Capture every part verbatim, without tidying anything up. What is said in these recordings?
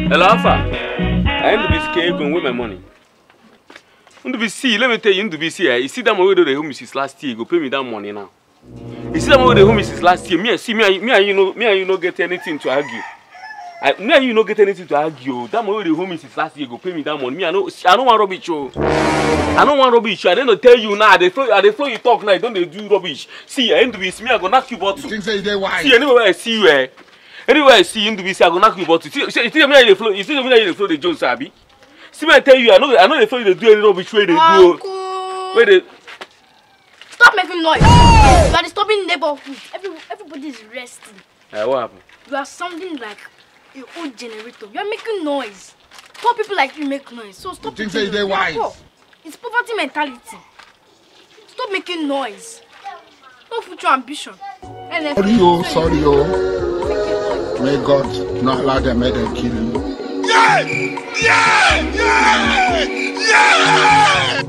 Hello, Alpha. I need to be scared going with my money. Want to be see, let me tell you, to be see. You see that money they home since last year. Go pay me that money now. You see that money they home since last year. Me, see me, me and you know, me and you no get anything to argue. I, me and you no get anything to argue. That money they home since last year. Go pay me that money. Me, I know, I don't want rubbish. Oh. I don't want rubbish. I don't tell you now. They flow, they flow. You talk now. Don't they do rubbish? See, I need to be see me. I go knock you bottle. You think say they wise? See, anywhere I see you, eh. Anywhere I see you, to be see, I go knock you bottle. See, see, you see me and you flow. You see me and you flow the Jones, Abi. See me, I tell you, I know, I know they flow. They do any rubbish way they do. Where they. Stop making noise! Hey! You are disturbing neighborhood. Every, everybody is resting. Uh, what happened? You are sounding like an old generator. You are making noise. Poor people like you make noise. So stop. You think say they wise? Poor. It's poverty mentality. Stop making noise. No future ambition. Sorry, oh, sorry, oh. May God not allow them, may them kill you. Yeah! Yeah! Yeah! Yeah!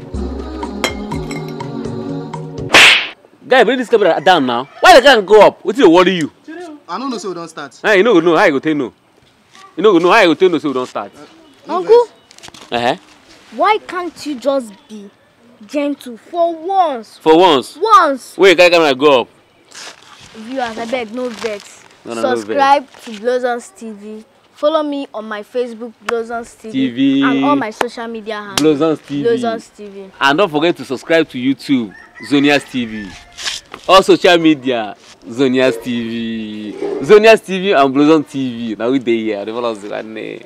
Guy, bring this camera down now. Why they can't go up? What do you worry you? I don't know, so we don't start. Hey, you know, no, how you go tell no? You know, no, how you go tell no, so we don't start. Uh, Uncle, uh huh. Why can't you just be gentle for once? For once. Once. Wait, can camera go up? Viewers, I beg, no vex. No, no, Subscribe no to Blossoms T V. Follow me on my Facebook, Blossoms T V, T V, and all my social media handles. Blossoms T V. Blossoms T V. And don't forget to subscribe to YouTube, Zonias T V. All social media, Zonias T V. Zonias T V and Blossoms T V. Now we dey here. The fellows one.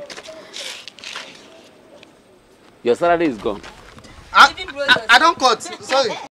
Your salary is gone. I, I, I don't cut. Sorry.